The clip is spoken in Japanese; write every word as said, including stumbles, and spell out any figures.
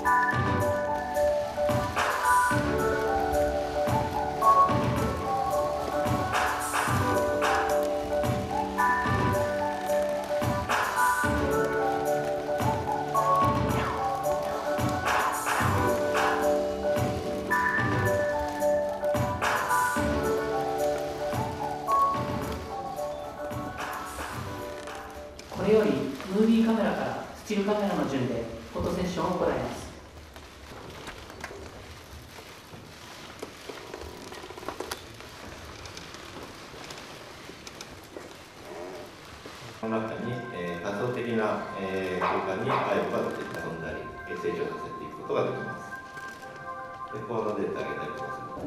これよりムービーカメラからスチールカメラの順でフォトセッションを行います。 この中に、えー、仮想的な、えー、空間にアイボが遊んだり成長させていくことができます。で、このデータを上げたりとかする。